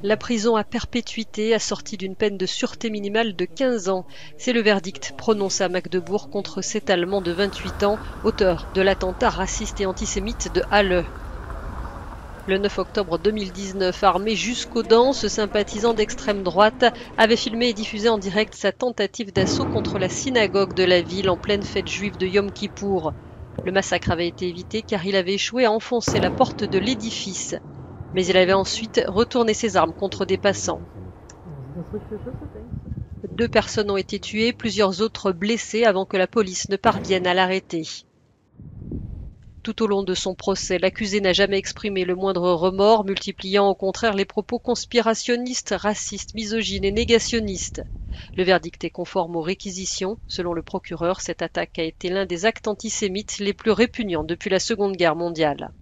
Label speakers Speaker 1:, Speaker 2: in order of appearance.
Speaker 1: La prison à perpétuité assortie d'une peine de sûreté minimale de 15 ans. C'est le verdict prononcé à Magdebourg contre cet Allemand de 28 ans, auteur de l'attentat raciste et antisémite de Halle. Le 9 octobre 2019, armé jusqu'aux dents, ce sympathisant d'extrême droite avait filmé et diffusé en direct sa tentative d'assaut contre la synagogue de la ville en pleine fête juive de Yom Kippour. Le massacre avait été évité car il avait échoué à enfoncer la porte de l'édifice. Mais il avait ensuite retourné ses armes contre des passants. 2 personnes ont été tuées, plusieurs autres blessées avant que la police ne parvienne à l'arrêter. Tout au long de son procès, l'accusé n'a jamais exprimé le moindre remords, multipliant au contraire les propos conspirationnistes, racistes, misogynes et négationnistes. Le verdict est conforme aux réquisitions. Selon le procureur, cette attaque a été l'un des actes antisémites les plus répugnants depuis la Seconde Guerre mondiale.